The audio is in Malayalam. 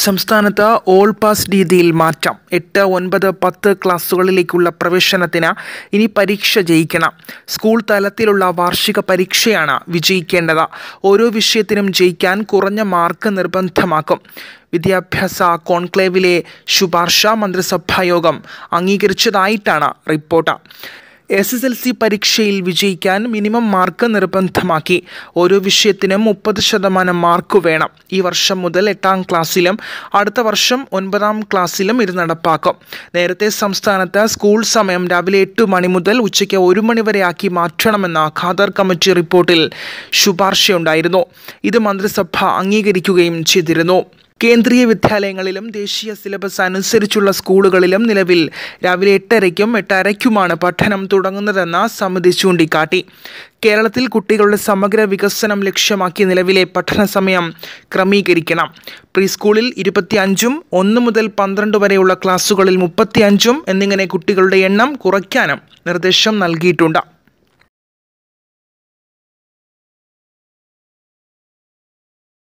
സംസ്ഥാനത്ത് ഓൾ പാസ് രീതിയിൽ മാറ്റം. 8, 9, 10 ക്ലാസുകളിലേക്കുള്ള പ്രവേശനത്തിന് ഇനി പരീക്ഷ ജയിക്കണം. സ്കൂൾ തലത്തിലുള്ള വാർഷിക പരീക്ഷയാണ് വിജയിക്കേണ്ടത്. ഓരോ വിഷയത്തിനും ജയിക്കാൻ കുറഞ്ഞ മാർക്ക് നിർബന്ധമാക്കും. വിദ്യാഭ്യാസ കോൺക്ലേവിലെ ശുപാർശ മന്ത്രിസഭായോഗം അംഗീകരിച്ചതായിട്ടാണ് റിപ്പോർട്ട്. SSLC പരീക്ഷയിൽ വിജയിക്കാൻ മിനിമം മാർക്ക് നിർബന്ധമാക്കി. ഓരോ വിഷയത്തിനും 30% മാർക്ക് വേണം. ഈ വർഷം മുതൽ 8ാം ക്ലാസ്സിലും അടുത്ത വർഷം 9ാം ക്ലാസ്സിലും ഇത് നടപ്പാക്കും. നേരത്തെ സംസ്ഥാനത്ത് സ്കൂൾ സമയം രാവിലെ 8 മണി മുതൽ ഉച്ചയ്ക്ക് 1 മണി വരെയാക്കി മാറ്റണമെന്ന ഖാദർ കമ്മിറ്റി റിപ്പോർട്ടിൽ ശുപാർശയുണ്ടായിരുന്നു. ഇത് മന്ത്രിസഭ അംഗീകരിക്കുകയും ചെയ്തിരുന്നു. കേന്ദ്രീയ വിദ്യാലയങ്ങളിലും ദേശീയ സിലബസ് അനുസരിച്ചുള്ള സ്കൂളുകളിലും നിലവിൽ രാവിലെ 8:30-ക്കും 8:30-ക്കുമാണ് പഠനം തുടങ്ങുന്നതെന്ന് സമിതി ചൂണ്ടിക്കാട്ടി. കേരളത്തിൽ കുട്ടികളുടെ സമഗ്ര വികസനം ലക്ഷ്യമാക്കി നിലവിലെ പഠന സമയം ക്രമീകരിക്കണം. പ്രീ സ്കൂളിൽ 25-ഉം 1 മുതൽ 12 വരെയുള്ള ക്ലാസുകളിൽ 35-ഉം എന്നിങ്ങനെ കുട്ടികളുടെ എണ്ണം കുറയ്ക്കാനും നിർദ്ദേശം നൽകിയിട്ടുണ്ട്.